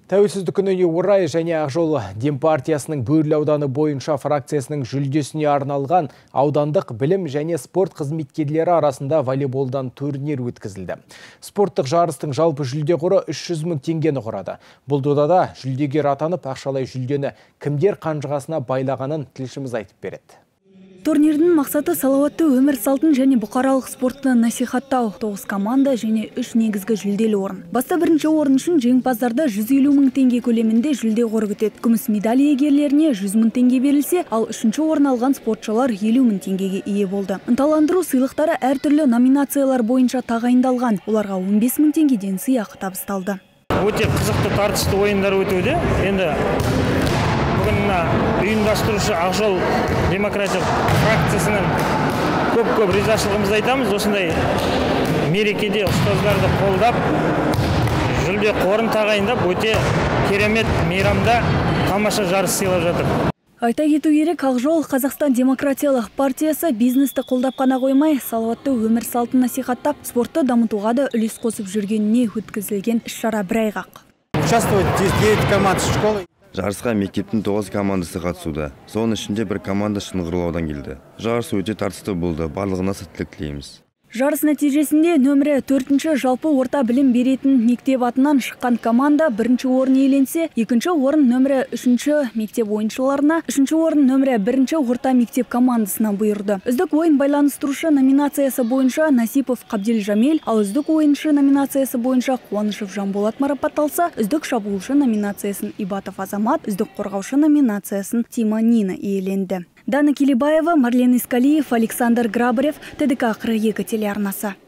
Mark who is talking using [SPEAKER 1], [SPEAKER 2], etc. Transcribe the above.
[SPEAKER 1] Тәуелсіздік күніне орай және Ақжол Демпартиясының Бөрлі ауданы бойынша фракциясының жүлдесіне арналған аудандық білім және спорт қызметкерлері арасында волейболдан турнир өткізілді. Спорттық жарыстың жалпы жүлде қоры 300 мың теңгені құрады. Бұл додада жүлдегер атанып, ақшалай жүлдені кімдер қанжығасына байлағанын тілшіміз айтып береді.
[SPEAKER 2] Турнирдің мақсаты салауатты өмір салтын және бұқаралық спортты насихаттау. 9 команда және 3 негізгі жүлделі орын. Баста бірінші орын үшін жеңімпаздарды 150 мың теңге көлемінде жүлде қоры күтеді. Күміс медаль иегерлеріне 100 мың теңге берілсе, ал үшінші орын алған спортшылар 50 мың теңгеге ие болды. Ынталандыру сыйлықтары әртүрлі номинациялар бойынша тағайындалған. Оларға 15 мың теңгеден сыйақы табысталды.
[SPEAKER 3] Өте қызықты тартысты ойындар өтуде. Енді ұйымдастырушы Ақжол демократия фракциясының көп ризашылығымызды айтамыз. Осындай мерекеде ұстаздарды қолдап, жүлде қорын тағайындап, өте керемет мейрамда тамаша жарыс сыйлап жатыр.
[SPEAKER 2] Айта кету керек, Ақжол Қазақстан демократиялық партиясы бизнесті қолдап қана қоймай, салауатты өмір салтын насихаттап, спортты дамытуға да үлес қосып жүргеніне өткізілген іс-шара бір айғақ.
[SPEAKER 1] Участвует 9 команд школы.
[SPEAKER 4] Жарысқа мектептің 9 командасы қатысуда. Соның ішінде бір команда Шыңғырлаудан келді. Жарыс өте тартысты болды. Барлығына сәттілік тілейміз.
[SPEAKER 2] Жарыс нәтижесінде нөмірі 4-ші жалпы орта білім беретін мектеп атынан шыққан команда 1-ші орын иеленсе, 2-ші орын нөмірі 3-ші мектеп ойыншыларына, 3-ші орын нөмірі 1-ші орта мектеп командасына бұйырды. Үздік ойын байланыстырушы номинациясы бойынша Насипов Қабдел Жамел, ал үздік ойыншы номинациясы бойынша Қуанышев Жанболат марапатталса, үздік шабуылшы номинациясын Ибатов Азамат, үздік қорғаушы номинациясын Тима Нина иеленді. Дана Келебаева, Марлен Искалиев, Александр Грабарев, ТДК 42 телеарнасы.